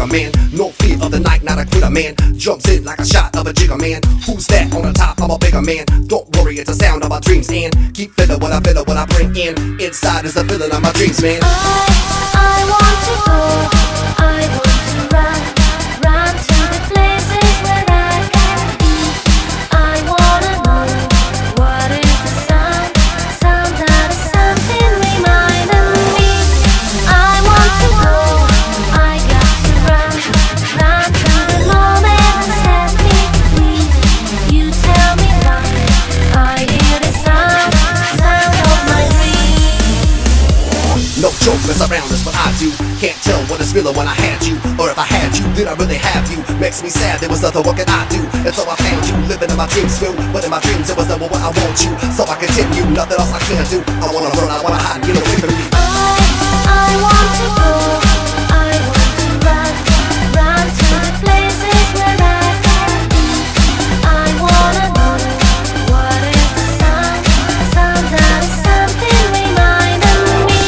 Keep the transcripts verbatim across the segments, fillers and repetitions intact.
man. No fear of the night, not a quitter man. Jumps in like a shot of a jigger man. Who's that on the top? I'm a bigger man. Don't worry, it's the sound of my dreams and keep feeling what I feel, what I bring in. Inside is the feeling of my dreams, man. I, I want to go, I want to run, run to the places where I can be. I wanna know what is the sound, sound that is something reminding me. I want to go, I got to run, run to the moment and set me free. You tell me why, I hear the sound, sound of my dreams. No joke, mess around, that's what I do. Can't tell what it's feeling when I had you, or if I had you, did I really have you? Makes me sad, there was nothing, what can I do? And so I found you, living in my dreams too. But in my dreams, it was never what I want you. So I continue, nothing else I can do. I wanna run, I wanna hide, you know, leave me. I, I want to go, I want to run, run to the places where I can be. I wanna know what is the sound, sound that is something reminding me.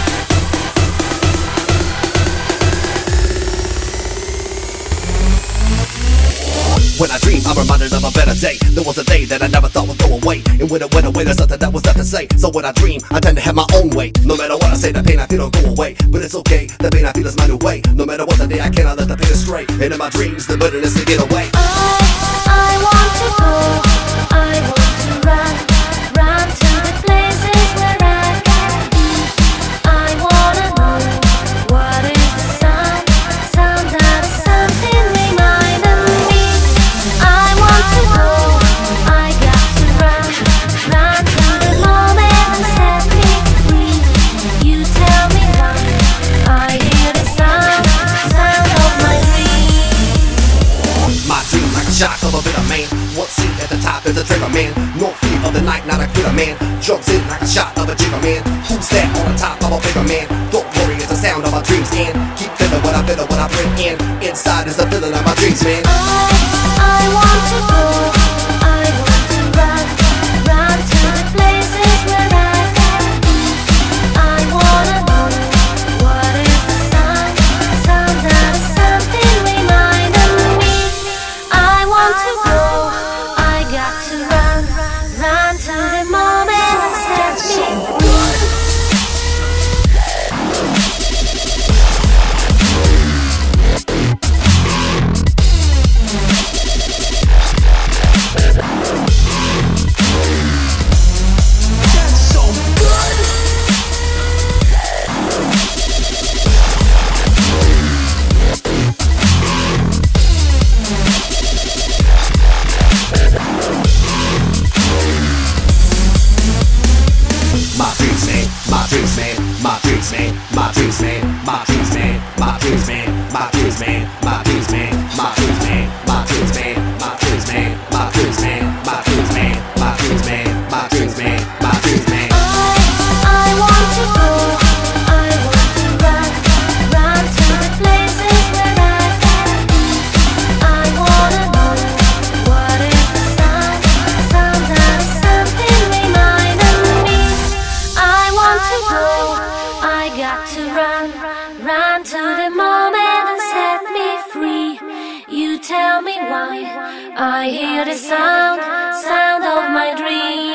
When I dream, I'm reminded of a better day. There was a day that I never thought would go away, and when it went away, there's nothing that was left to say. So when I dream, I tend to have my own way. No matter what I say, the pain I feel don't go away. But it's okay, the pain I feel is my new way. No matter what the day, I cannot let the pain stray. And in my dreams, the bitterness to get away. I, I want to go, I want to run, run to the places where I can be. I wanna know what is the sound, sound that is something reminding me. I want to go, I got to run, run to the moment and set me free. You tell me why, I hear the sound, sound of my dreams. My dream like a shot of a bitter man. One seat at the top is a trigger man. No fear of the night, not a quitter man. Jumps in like a shot of a jigger man. Who's that on the top? I'm a bigger man. Don't worry, it's the sound of my dreams and keep feeling what I feel, what I bring in. Inside is the feeling of my dreams, man. I, I want to go, I want to run, run to the places where I can be. I wanna know what is the sound, sound that is something reminding me. I want to go, I got to run, run to the moment and set me free. My dreams, man, my dreams, man, my dreams, man, my dreams, man, my dreams, man, my dreams, man, my dreams, man, my dreams, man, my dreams, man, my dreams, man, my dreams, man, my dreams, man, my dreams, man, my dreams, man, my dreams, man, my dreams, man. I, I want to go, I want to run, run to the places where I can be. I wanna know what is the sound, sound that is something reminding me. I want to go, I got to run, run to the moment and set me free. You tell me why, I hear the sound, sound of my dreams.